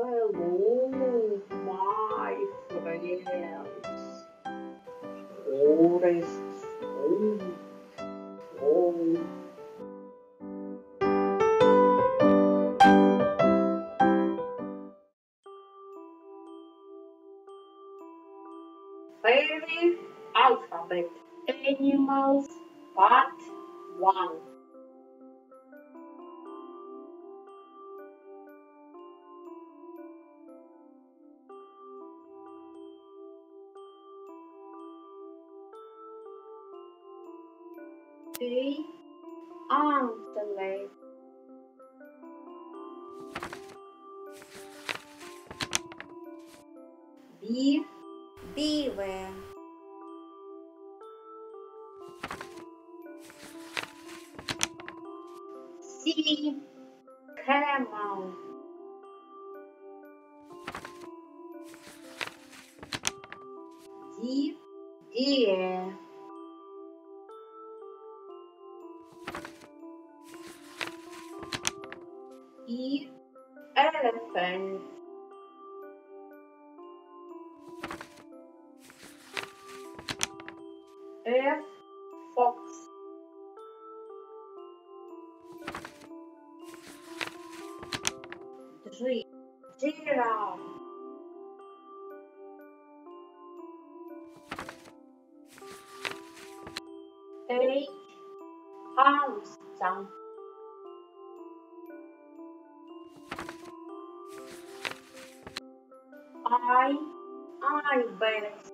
Hello, my friends. Forests old. Fairy alphabet. Animals, part 1. A. Antelope. B. Beaver. C. Camel. D. Deer. E. Elephant. F. Fox. G. Giraffe. H. Hamster. I. Ibex.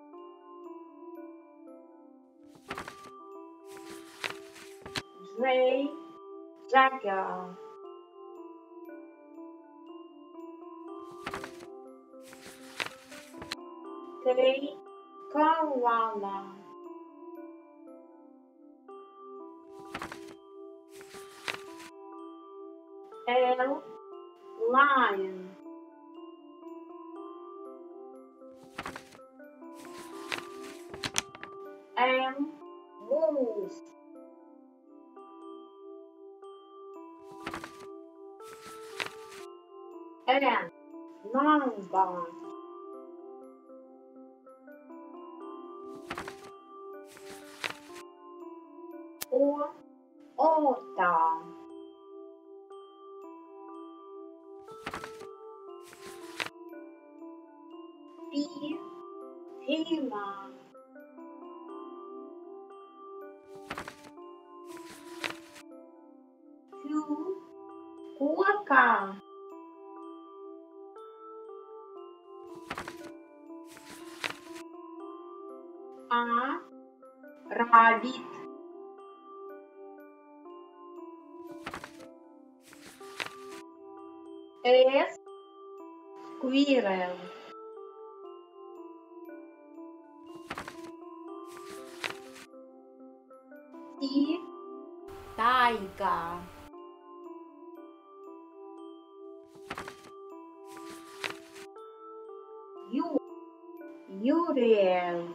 J. Jaguar. K. Koala. L. Lion. M. Moose. N. Number. O. Otter. P. Puma. Q. Quokka. R. Rabbit. S. Squirrel. T. Tiger. U. Uriel.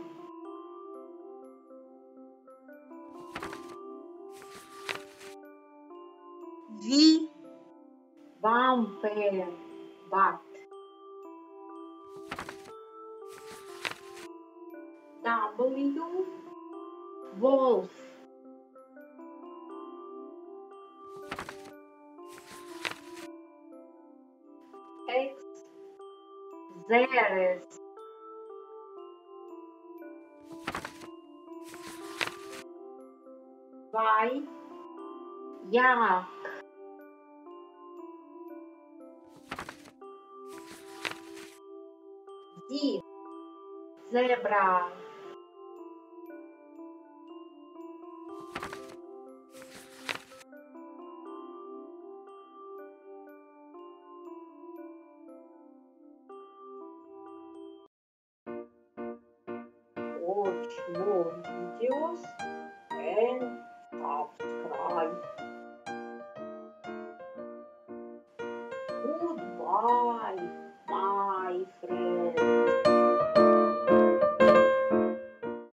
V. Vampire bat. W. Wolf. X. Xeris. Y. Yak. Z. Zebra. Watch more videos and subscribe. Goodbye.